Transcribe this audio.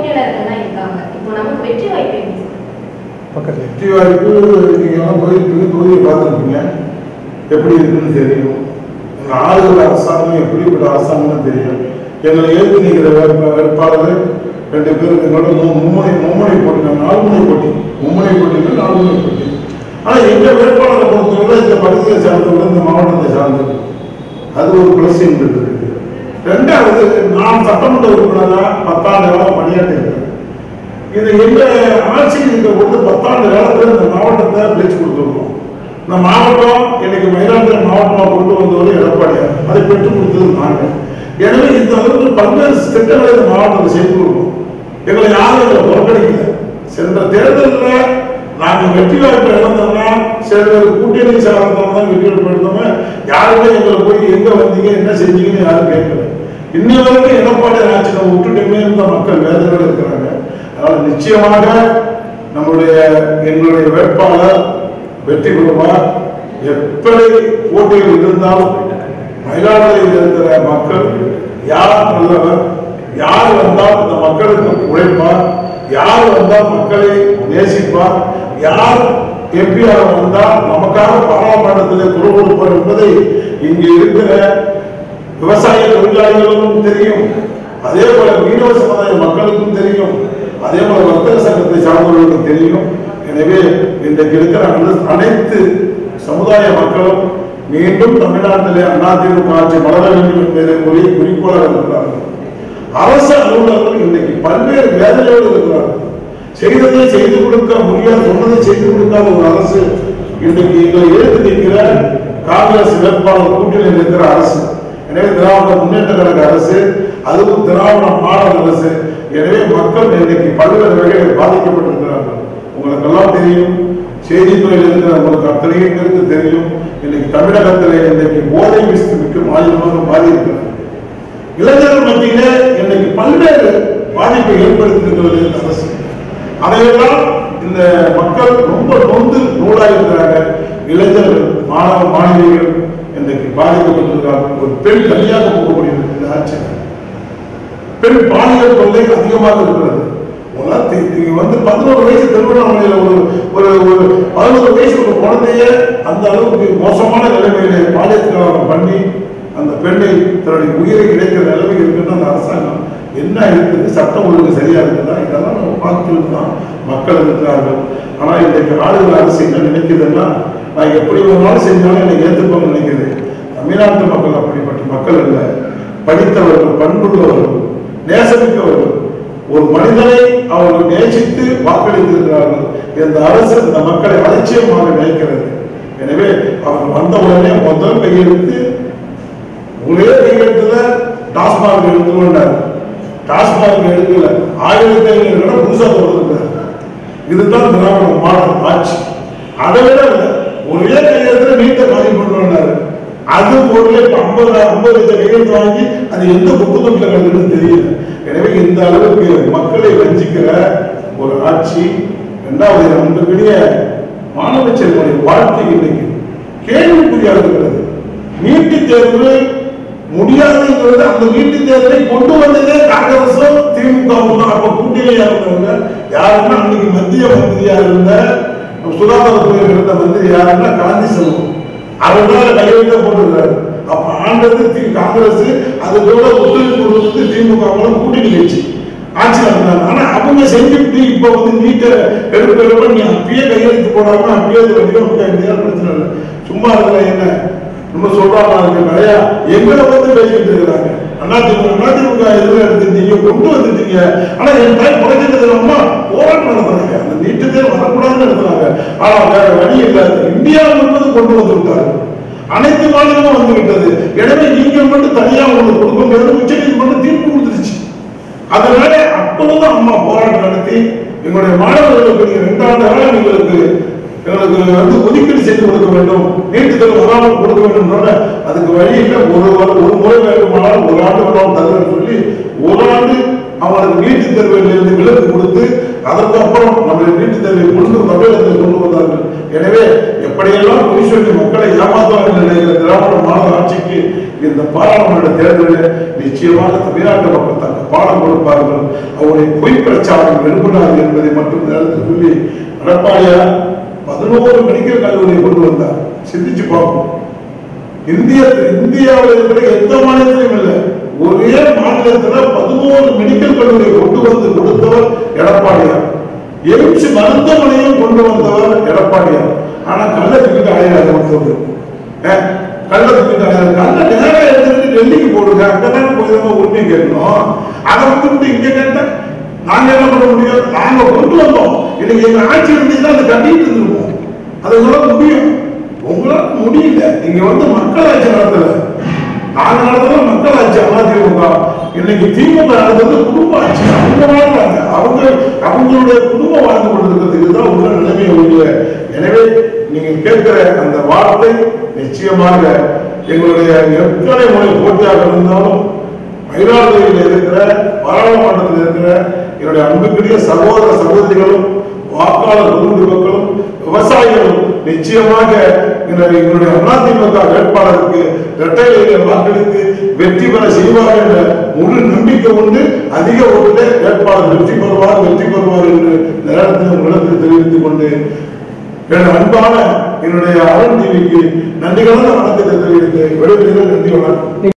போட்டியாளர்கள் இருக்காங்க. இப்போ நமக்கு வெற்றி வாய்ப்பு எப்படி? பக்கத்தில் வெற்றி வாய்ப்பு நீங்கள் தொகுதியை பார்த்துருப்பீங்க, எப்படி இருக்குன்னு தெரியும். எங்கள் ஆளுநர் அரசாங்கம் எப்படிப்பட்ட அரசாங்கம்னு தெரியும். எங்களை எழுதி நிற்கிற வேட்பாளர் 2 பேர் எங்களோட மும்முனை போட்டி, 4 முனை போட்டி, மும்முனை போட்டினா 4 முனை போட்டி. ஆனால் எங்கள் வேட்பாளரை பொறுத்தவரை இந்த பகுதியை சார்ந்தவர்கள், இந்த மாவட்டத்தை சார்ந்தது, அது ஒரு பிளஸ் இருக்கு. 2வது, நான் சட்டமன்ற உறுப்பினராக 10 ஆண்டு காலம் பணியாற்றிருக்கிறேன். இது எங்க ஆட்சியில் இருக்க போது 10 ஆண்டு காலத்தில் இந்த மாவட்டத்தை பிரிச்சு கொடுத்துருக்கோம். இந்த மாவட்டம் இன்னைக்கு மயிலாடுதுறை மாவட்டமாக கொண்டு வந்தவரை எடப்பாடியார், அதை பெற்றுக் கொடுத்தது நாங்கள். எனவே இந்த அளவுக்கு பல்வேறு திட்டங்களை இந்த மாவட்டத்தை செய்து கொடுக்கும். எங்களை யாரும் எங்களை புறக்கணிக்கல. சென்ற தேர்தலில் நாங்கள் வெற்றி வாய்ப்பு இழந்தோம்னா சில பேர் கூட்டணி சார்ந்தவங்க தான் வெற்றி வாய்ப்பு எடுத்தோம்னா யாருமே எங்களை போய் எங்க வந்தீங்க என்ன செஞ்சீங்கன்னு யாரும் கேட்கல. இன்னி வரைக்கும் எடப்பாடியார் ஆட்சியை விட்டுட்டுமே இருந்த மக்கள் வேதனையோடு இருக்கிறாங்க. அதனால நிச்சயமாக எங்களுடைய வேட்பாளர் வெற்றி பெறுவார். எப்படி போட்டிகள் இருந்தாலும் மயிலாடுதுறையில் இருக்கிற மக்கள் யார் நல்லவர், யார் வந்தால் இந்த மக்களுக்கு உழைப்பார், யார் வந்தால் மக்களை நேசிப்பார், யார் எம்பியாக வந்தால் நமக்காக பாராளுமன்றத்தில் குரல் கொடுப்பார் என்பதை இங்கு இருக்கிற விவசாய தொழிலாளிகளுக்கும் தெரியும். அதே போல மீனவ சமுதாய மக்களுக்கும் தெரியும். அதே போல வர்த்தக சங்கத்தை சார்ந்தவர்களுக்கும் தெரியும். எனவே இன்றைக்கு இருக்கிற அனைத்து சமுதாய மக்களும் மீண்டும் தமிழ்நாட்டிலே அதிமுக ஆட்சி மலர வேண்டும் என்பதை குறிக்கோளாக இருக்கிறார்கள். அரசு அலுவலர்கள் இன்றைக்கு பல்வேறு வேதனையோடு இருக்கிறார்கள். செய்ததை செய்து கொடுக்க முடியாது, சொன்னதை செய்து கொடுக்காத ஒரு அரசு இன்றைக்கு எங்களை எழுத்து நிற்கிற காங்கிரஸ் வேட்பாளர் கூட்டணியில் இருக்கிற அரசு. எனவே திராவிட முன்னேற்ற கழக அரசு, அதுவும் திராவிட மாடல் அரசு. எனவே மக்கள் இன்றைக்கு பல்வேறு வகைகளில் பாதிக்கப்பட்டிருக்கிறார்கள். உங்களுக்கெல்லாம் தெரியும், செய்தித்துறையில் இருக்கிற உங்களுக்கு அத்தனை பேருக்கு தெரியும். இன்னைக்கு தமிழகத்தில் இன்றைக்கு போதை மிக்க மாநிலமாக மாறி இருக்கிறது. இளைஞர்கள் மத்தியிலே இன்னைக்கு பல்வேறு பாதிப்பை ஏற்படுத்தியிருக்கிறது இந்த அரசு. அதையெல்லாம் இந்த மக்கள் ரொம்ப நொந்து நூலாயிருக்கிறாங்க. இளைஞர்கள், மாணவ மாணவிகள் இன்றைக்கு பாதிக்கப்பட்டிருக்கிறார்கள். ஒரு பெண் தனியாக போகக்கூடியது இந்த ஆட்சி. பெண் பாலியல் தொல்லை அதிகமாக இருக்கிறது. 11 வயசு திருவண்ணாமலையில ஒரு 11 வயசு ஒரு குழந்தைய அந்த அளவுக்கு மோசமான நிலைமையில பாலியல் பண்ணி அந்த பெண்ணை தன்னுடைய உயிரை கிடைக்கிற நிலைமை இருக்குன்னு அந்த அரசாங்கம் என்ன இருக்குது, சட்டம் ஒழுங்கு சரியா இருக்குதா, இதெல்லாம் நம்ம பார்த்துட்டு தான் மக்கள் இருக்கிறார்கள். ஆனா இன்றைக்கு ஆளுநர் அரசு என்ன நினைக்குதுன்னா, நான் எப்படி ஒரு நாள் செஞ்சாலும் என்னை ஏற்றுப்போம்னு நினைக்குது. தமிழ்நாட்டு மக்கள் அப்படிப்பட்ட மக்கள் இல்லை. படித்தவர்கள், பண்புள்ளவர்கள், நேசமிக்கவர்கள், ஒரு மனிதனை அவர்கள் நேசித்து வாக்களித்திருக்கிறார்கள். இந்த அரசு இந்த மக்களை அலட்சியமாக நினைக்கிறது. எனவே அவர்கள் வந்த உடனே முதல் கையெழுத்து ஒரே கையெழுத்துல டாஸ்மாக் எடுத்துக்கொண்டார். டாஸ்மாக் எடுக்கல, 1500 புதுசா தொடர்ந்தார். இதுதான் திராவிட மாடல் ஆட்சி. அதை விட ஒரே கையெழுத்துல நீட்டை காலி பண்ணுவாரு. அது பொருளை 50 லட்சம் கையெழுத்து வாங்கி அது எந்த குப்பு தொட்டில கலந்துன்னு தெரியல. எனவே இந்த அளவுக்கு மக்களை வஞ்சிக்கிற ஒரு ஆட்சி. 2வது, நம்முடைய மாணவ செல்வனுடைய வாழ்க்கை இன்னைக்கு கேள்விக்குறியாக இருக்கிறது. நீட்டுத் தேர்வு முடியாதுங்கிறது, அந்த நீட்டுத் தேர்வை கொண்டு வந்ததே காங்கிரஸும் திமுகவும் தான். அப்ப கூட்டணியா இருந்தவங்க யாருன்னா, அன்னைக்கு மத்திய மந்திரியா இருந்த சுகாதாரத்துறையில் இருந்த மந்திரி யாருன்னா காந்தி செல்வம். அவர்தான் கையெழுத்த போட்டுருக்காரு. அப்ப ஆண்டது காங்கிரஸ், அது கூட ஒத்துழைப்பு கொடுத்து திமுக கூட்டணி கட்சி ஆட்சி நடந்தாங்க. ஆனா அவங்க செஞ்சுட்டு இப்ப நீட்டை எடுக்க நீ அப்பயே கையெழுத்து போடாம அப்பயே பிரச்சனை இல்லை. சும்மா இருக்கிற என்ன நம்ம சொல்றாங்க நிறைய எங்களை பேசிட்டு இருக்கிறாங்க. அதிமுக எதுவும் எடுத்துட்டீங்க, கொண்டு வந்துட்டீங்க. ஆனா என் டைம் குறைஞ்சதுமா போராட்டம் நடத்துறாங்க. அந்த நீட்டு தேர்வு வரக்கூடாதுன்னு நடத்துறாங்க. ஆனா வேற வழி இல்லை. இந்தியா முழுவதும் கொண்டு வந்து விட்டாரு. அனைத்து மாநிலமும் வந்து விட்டது. எனவே நீங்கள் மட்டும் தனியா உங்களுக்கு கொடுக்க முடியாது. உச்ச நீதிமன்றம் தீர்ப்பு கொடுத்துருச்சு. அதனால அப்பொழுதும் அம்மா போராட்டம் நடத்தி எங்களுடைய மாணவர்களுக்கு 2 ஆண்டு காலம் எங்களுக்கு ஒதுக்கீடு செய்து கொடுக்க வேண்டும், நீட்டு தேர்வு வராமல் கொடுக்க வேண்டும். அதுக்கு வழி இல்லை. ஒரு முறை வேண்டுமானால் 1 ஆண்டு வராமல் தருவேன் சொல்லி 1 ஆண்டு அவங்களுக்கு நீட்டுத் தேர்வில் இருந்து விலக்கு கொடுத்து அதற்கு அப்புறம் நம்முடைய நீட்டுத் தேர்வை தமிழகத்தில் கொண்டு வந்தார்கள். எனவே எப்படியெல்லாம் பொய் சொல்லி மக்களை ஏமாற்றுவார்கள் நினைக்கிற திராவிட மாடல் ஆட்சிக்கு இந்த பாராளுமன்ற தேர்தலில் நிச்சயமாக தமிழ்நாட்டு மக்கள் தக்க பாடம் கொடுப்பார்கள். அவருடைய பொய் பிரச்சாரம் எழுப்பினார் என்பதை மட்டும் நேரத்தில் சொல்லி, எடப்பாடியார் 11 மெடிக்கல் கல்லூரியை கொண்டு வந்தார். சிந்திச்சு பார்ப்போம். இந்தியாவில் இருக்கிற எந்த மாநிலத்திலும் இல்லை, ஒரே மாநிலத்தில் 11 மெடிக்கல் கல்லூரியை கொண்டு வந்து கொடுத்தவர் எடப்பாடியார். எய்ம்ஸ் மருத்துவமனையும் கொண்டு வந்தவர் எடப்பாடியார். ஆனா கள்ளத்துக்கிட்ட அலையாத வந்தவர், கள்ளத்துக்கிட்ட கள்ள நேரம் எடுத்துட்டு டெல்லிக்கு போடுங்க, அங்கதானே போய் உரிமை கேட்கணும். அதை வந்து இங்க கேட்ட நாங்க என்ன பண்ண முடியாது? நாங்க கொண்டு வந்தோம். இன்னைக்கு எங்க ஆட்சி இருந்தீங்கன்னா அதை கட்டிட்டு இருந்திருப்போம். அதை உங்களால முடியும், உங்களால முடியல. நீங்க வந்து மக்களாட்சி நடத்தல, நாங்க நடத்தல மக்களாட்சி. அதிமுக இன்னைக்கு திமுக நடந்தது குடும்ப ஆட்சி. அவங்க வாழ்றாங்க, அவங்களுடைய குடும்பம் வாழ்ந்து கொண்டிருக்கிறதுக்கு தான் உள்ள நிலைமை ஒழிய. எனவே நீங்கள் கேட்கிற அந்த வார்த்தை நிச்சயமாக எங்களுடைய எத்தனை முறை போட்டியாக இருந்தாலும் மயிலாடுதுறையில் இருக்கிற பாராளுமன்றத்தில் இருக்கிற என்னுடைய அன்புக்குரிய சகோதர சகோதரிகளும் வாக்காளர் குழுக்களும் விவசாயிகளும் நிச்சயமாக எங்களுடைய அதிமுக வேட்பாளருக்கு இரட்டையிலே வாக்களித்து வெற்றி பெற செய்வார் என்ற முழு நம்பிக்கை உண்டு. அதிக ஓட்டிலே வேட்பாளர் வெற்றி பெறுவார் என்று நேரத்தில் உங்களிடத்தில் தெரிவித்துக் கொண்டு எனது அன்பான என்னுடைய அருண் டிவிக்கு நன்றி கலந்த வணக்கத்தை தெரிவித்து விடைபெறுகிறேன். நன்றி, வணக்கம்.